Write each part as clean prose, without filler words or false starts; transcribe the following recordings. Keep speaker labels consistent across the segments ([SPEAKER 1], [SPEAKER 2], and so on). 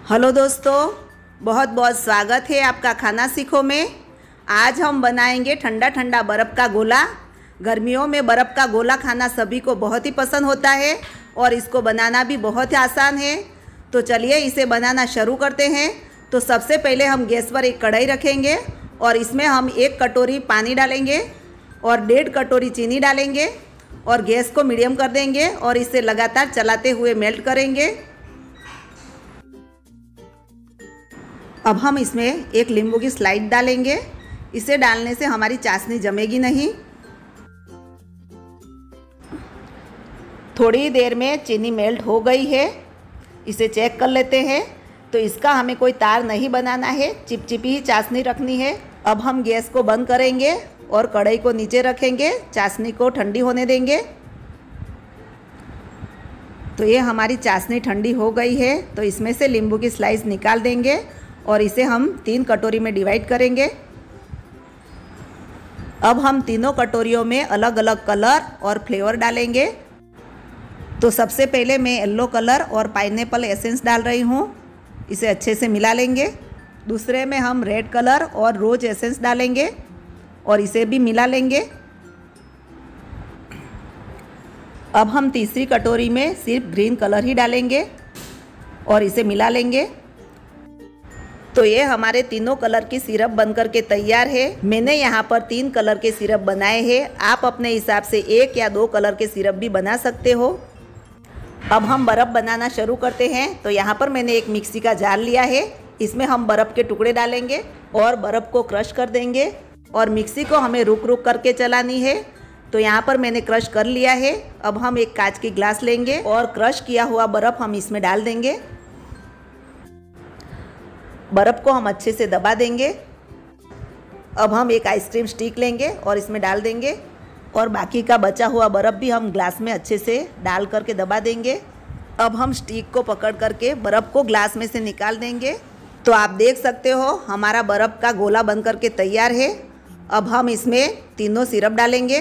[SPEAKER 1] Hello दोस्तों, बहुत बहुत स्वागत है आपका खाना सीखो में। आज हम बनाएंगे ठंडा ठंडा बर्फ़ का गोला। गर्मियों में बर्फ़ का गोला खाना सभी को बहुत ही पसंद होता है और इसको बनाना भी बहुत ही आसान है। तो चलिए इसे बनाना शुरू करते हैं। तो सबसे पहले हम गैस पर एक कढ़ाई रखेंगे और इसमें हम 1 कटोरी पानी डालेंगे और 1.5 कटोरी चीनी डालेंगे और गैस को मीडियम कर देंगे और इसे लगातार चलाते हुए मेल्ट करेंगे। अब हम इसमें 1 नींबू की स्लाइस डालेंगे। इसे डालने से हमारी चाशनी जमेगी नहीं। थोड़ी देर में चीनी मेल्ट हो गई है, इसे चेक कर लेते हैं। तो इसका हमें कोई तार नहीं बनाना है, चिपचिपी ही चाशनी रखनी है। अब हम गैस को बंद करेंगे और कढ़ाई को नीचे रखेंगे, चाशनी को ठंडी होने देंगे। तो ये हमारी चाशनी ठंडी हो गई है। तो इसमें से नींबू की स्लाइस निकाल देंगे और इसे हम 3 कटोरी में डिवाइड करेंगे। अब हम तीनों कटोरियों में अलग अलग कलर और फ्लेवर डालेंगे। तो सबसे पहले मैं येलो कलर और पाइनएप्पल एसेंस डाल रही हूँ, इसे अच्छे से मिला लेंगे। दूसरे में हम रेड कलर और रोज एसेंस डालेंगे और इसे भी मिला लेंगे। अब हम तीसरी कटोरी में सिर्फ ग्रीन कलर ही डालेंगे और इसे मिला लेंगे। तो ये हमारे तीनों कलर की सिरप बनकर के तैयार है। मैंने यहाँ पर 3 कलर के सिरप बनाए हैं। आप अपने हिसाब से 1 या 2 कलर के सिरप भी बना सकते हो। अब हम बर्फ़ बनाना शुरू करते हैं। तो यहाँ पर मैंने एक मिक्सी का जार लिया है, इसमें हम बर्फ़ के टुकड़े डालेंगे और बर्फ़ को क्रश कर देंगे और मिक्सी को हमें रुक रुक करके चलानी है। तो यहाँ पर मैंने क्रश कर लिया है। अब हम एक कांच की ग्लास लेंगे और क्रश किया हुआ बर्फ़ हम इसमें डाल देंगे। बर्फ़ को हम अच्छे से दबा देंगे। अब हम एक आइसक्रीम स्टिक लेंगे और इसमें डाल देंगे और बाकी का बचा हुआ बर्फ़ भी हम ग्लास में अच्छे से डाल करके दबा देंगे। अब हम स्टिक को पकड़ करके बर्फ़ को ग्लास में से निकाल देंगे। तो आप देख सकते हो हमारा बर्फ़ का गोला बन करके तैयार है। अब हम इसमें तीनों सिरप डालेंगे।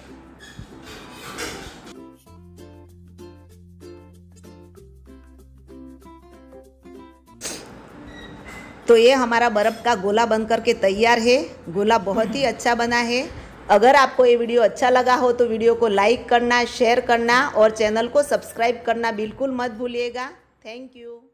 [SPEAKER 1] तो ये हमारा बर्फ़ का गोला बनकर के तैयार है। गोला बहुत ही अच्छा बना है। अगर आपको ये वीडियो अच्छा लगा हो तो वीडियो को लाइक करना, शेयर करना और चैनल को सब्सक्राइब करना बिल्कुल मत भूलिएगा। Thank you.